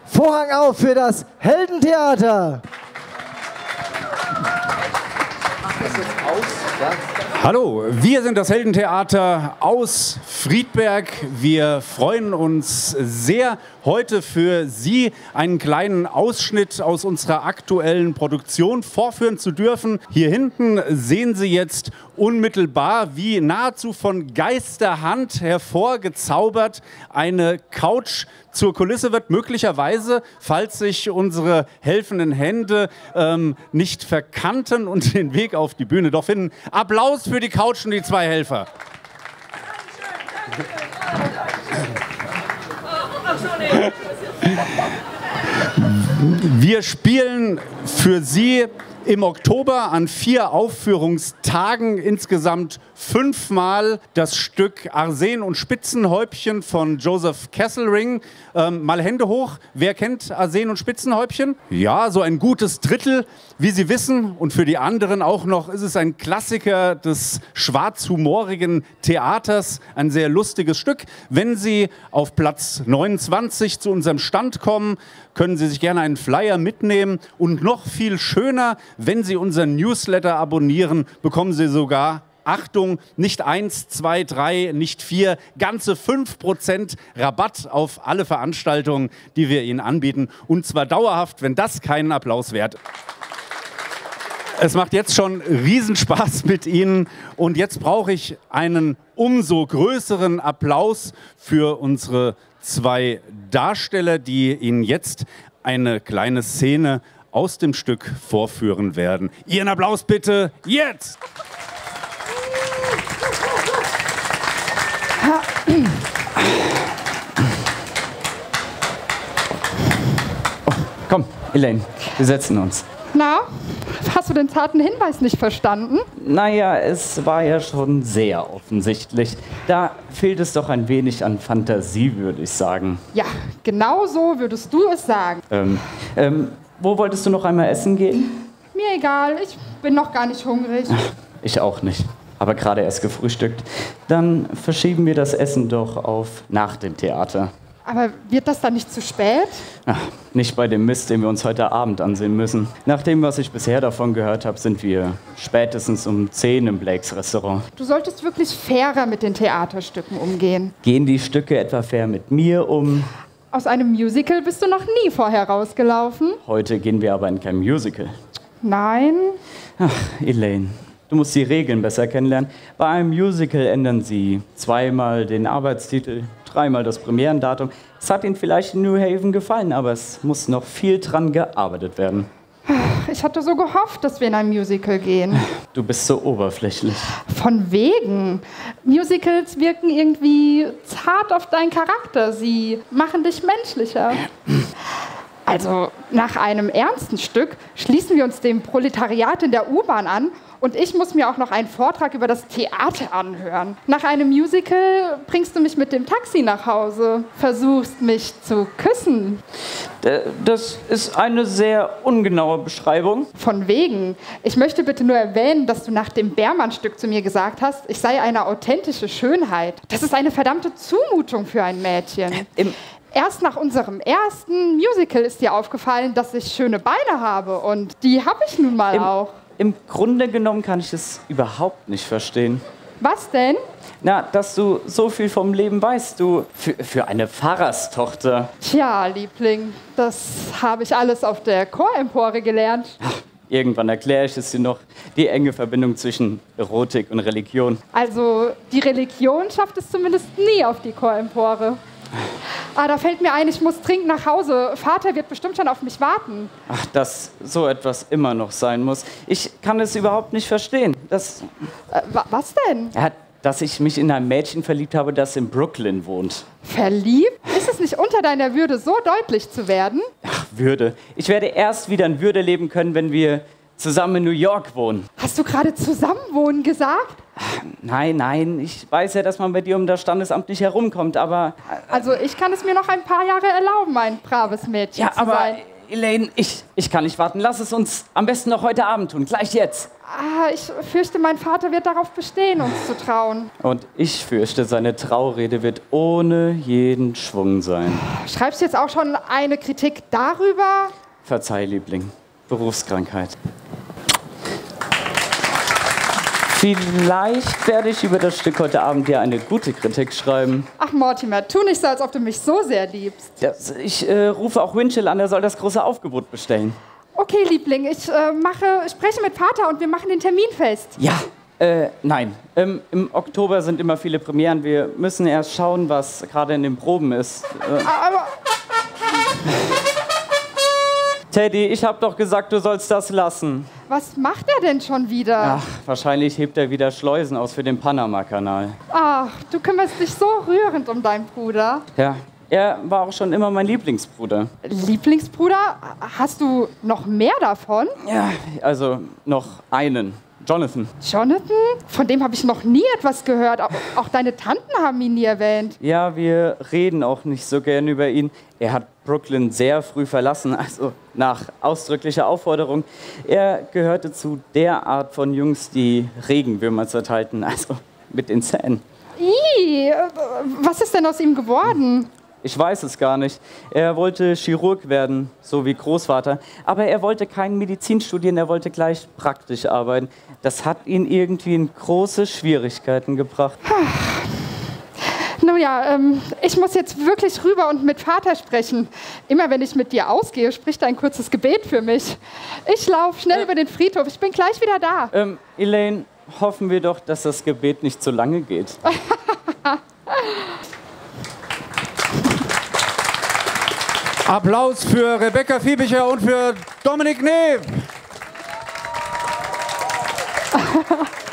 Vorhang auf für das Heldentheater. Hallo, wir sind das Heldentheater aus Friedberg. Wir freuen uns sehr, heute für Sie einen kleinen Ausschnitt aus unserer aktuellen Produktion vorführen zu dürfen. Hier hinten sehen Sie jetzt unmittelbar, wie nahezu von Geisterhand hervorgezaubert eine Couch zur Kulisse wird, möglicherweise, falls sich unsere helfenden Hände nicht verkanten und den Weg auf die Bühne doch finden. Applaus für die Couch und die zwei Helfer. Wir spielen für Sie im Oktober an 4 Aufführungstagen insgesamt 5-mal das Stück Arsen und Spitzenhäubchen von Joseph Kesselring. Mal Hände hoch. Wer kennt Arsen und Spitzenhäubchen? Ja, so ein gutes Drittel. Wie Sie wissen, und für die anderen auch noch, ist es ein Klassiker des schwarzhumorigen Theaters. Ein sehr lustiges Stück. Wenn Sie auf Platz 29 zu unserem Stand kommen, können Sie sich gerne einen Flyer mitnehmen. Und noch viel schöner, wenn Sie unseren Newsletter abonnieren, bekommen Sie sogar, Achtung, nicht 1, 2, 3, nicht 4, ganze 5% Rabatt auf alle Veranstaltungen, die wir Ihnen anbieten. Und zwar dauerhaft, wenn das keinen Applaus wert. Es macht jetzt schon Riesenspaß mit Ihnen. Und jetzt brauche ich einen umso größeren Applaus für unsere 2 Darsteller, die Ihnen jetzt eine kleine Szene aus dem Stück vorführen werden. Ihren Applaus bitte jetzt! Oh, komm, Elaine, wir setzen uns. Na, hast du den zarten Hinweis nicht verstanden? Naja, es war ja schon sehr offensichtlich. Da fehlt es doch ein wenig an Fantasie, würde ich sagen. Ja, genau so würdest du es sagen. Wo wolltest du noch einmal essen gehen? Mir egal, ich bin noch gar nicht hungrig. Ich auch nicht, aber gerade erst gefrühstückt. Dann verschieben wir das Essen doch auf nach dem Theater. Aber wird das dann nicht zu spät? Ach, nicht bei dem Mist, den wir uns heute Abend ansehen müssen. Nach dem, was ich bisher davon gehört habe, sind wir spätestens um 10 im Blakes Restaurant. Du solltest wirklich fairer mit den Theaterstücken umgehen. Gehen die Stücke etwa fair mit mir um? Aus einem Musical bist du noch nie vorher rausgelaufen. Heute gehen wir aber in kein Musical. Nein. Ach, Elaine, du musst die Regeln besser kennenlernen. Bei einem Musical ändern sie 2-mal den Arbeitstitel, 3-mal das Premierendatum. Es hat Ihnen vielleicht in New Haven gefallen, aber es muss noch viel dran gearbeitet werden. Ich hatte so gehofft, dass wir in ein Musical gehen. Du bist so oberflächlich. Von wegen. Musicals wirken irgendwie zart auf deinen Charakter. Sie machen dich menschlicher. Also, nach einem ernsten Stück schließen wir uns dem Proletariat in der U-Bahn an und ich muss mir auch noch einen Vortrag über das Theater anhören. Nach einem Musical bringst du mich mit dem Taxi nach Hause, versuchst mich zu küssen. Das ist eine sehr ungenaue Beschreibung. Von wegen. Ich möchte bitte nur erwähnen, dass du nach dem Bermann-Stück zu mir gesagt hast, ich sei eine authentische Schönheit. Das ist eine verdammte Zumutung für ein Mädchen. Erst nach unserem ersten Musical ist dir aufgefallen, dass ich schöne Beine habe und die habe ich nun mal auch. Im Grunde genommen kann ich es überhaupt nicht verstehen. Was denn? Na, dass du so viel vom Leben weißt, du für eine Pfarrerstochter. Tja, Liebling, das habe ich alles auf der Chorempore gelernt. Ach, irgendwann erkläre ich es dir noch, die enge Verbindung zwischen Erotik und Religion. Also, die Religion schafft es zumindest nie auf die Chorempore. Ah, da fällt mir ein, ich muss dringend nach Hause. Vater wird bestimmt schon auf mich warten. Ach, dass so etwas immer noch sein muss. Ich kann es überhaupt nicht verstehen. Was denn? Ja, dass ich mich in ein Mädchen verliebt habe, das in Brooklyn wohnt. Verliebt? Ist es nicht unter deiner Würde, so deutlich zu werden? Ach, Würde. Ich werde erst wieder in Würde leben können, wenn wir zusammen in New York wohnen. Hast du gerade zusammenwohnen gesagt? Nein, ich weiß ja, dass man bei dir um das Standesamt nicht herumkommt, aber... Also ich kann es mir noch ein paar Jahre erlauben, ein braves Mädchen zu sein. Ja, aber Elaine, ich kann nicht warten. Lass es uns am besten noch heute Abend tun, gleich jetzt. Ich fürchte, mein Vater wird darauf bestehen, uns zu trauen. Und ich fürchte, seine Traurede wird ohne jeden Schwung sein. Schreibst du jetzt auch schon eine Kritik darüber? Verzeih, Liebling. Berufskrankheit. Vielleicht werde ich über das Stück heute Abend ja eine gute Kritik schreiben. Ach, Mortimer, tu nicht so, als ob du mich so sehr liebst. Ja, ich rufe auch Winchell an, er soll das große Aufgebot bestellen. Okay, Liebling, ich spreche mit Vater und wir machen den Termin fest. Ja, nein. Im Oktober sind immer viele Premieren. Wir müssen erst schauen, was gerade in den Proben ist. Aber Teddy, ich hab doch gesagt, du sollst das lassen. was macht er denn schon wieder? Ach, wahrscheinlich hebt er wieder Schleusen aus für den Panama-Kanal. Ach, du kümmerst dich so rührend um deinen Bruder. Ja, er war auch schon immer mein Lieblingsbruder. Lieblingsbruder? Hast du noch mehr davon? Ja, also noch einen. Jonathan. Jonathan? Von dem habe ich noch nie etwas gehört. Auch deine Tanten haben ihn nie erwähnt. Ja, wir reden auch nicht so gern über ihn. Er hat Brooklyn sehr früh verlassen, also nach ausdrücklicher Aufforderung. Er gehörte zu der Art von Jungs, die Regenwürmer zerteilten, also mit den Zähnen. Was ist denn aus ihm geworden? Ich weiß es gar nicht. Er wollte Chirurg werden, so wie Großvater. Aber er wollte kein Medizin studieren, er wollte gleich praktisch arbeiten. Das hat ihn irgendwie in große Schwierigkeiten gebracht. Nun ja, ich muss jetzt wirklich rüber und mit Vater sprechen. Immer wenn ich mit dir ausgehe, spricht er ein kurzes Gebet für mich. Ich laufe schnell über den Friedhof. Ich bin gleich wieder da. Elaine, hoffen wir doch, dass das Gebet nicht zu lange geht. Applaus für Rebecca Fiebicher und für Dominik Neef.